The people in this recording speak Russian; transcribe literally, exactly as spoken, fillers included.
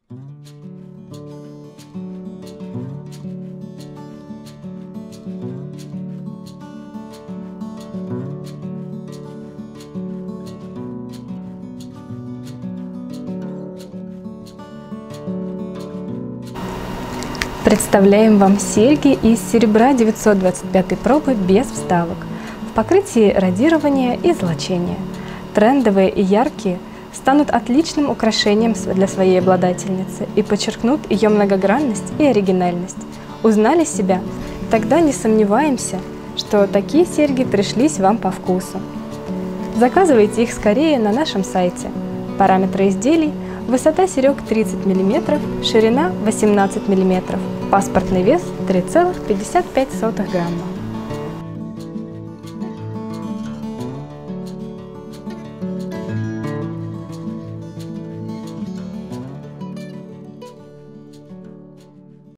Представляем вам серьги из серебра девятьсот двадцать пятой пробы без вставок, в покрытии радирования и золочения. Трендовые и яркие станут отличным украшением для своей обладательницы и подчеркнут ее многогранность и оригинальность. Узнали себя? Тогда не сомневаемся, что такие серьги пришлись вам по вкусу. Заказывайте их скорее на нашем сайте. Параметры изделий: высота серег тридцать миллиметров, ширина восемнадцать миллиметров, паспортный вес три целых пятьдесят пять сотых грамма.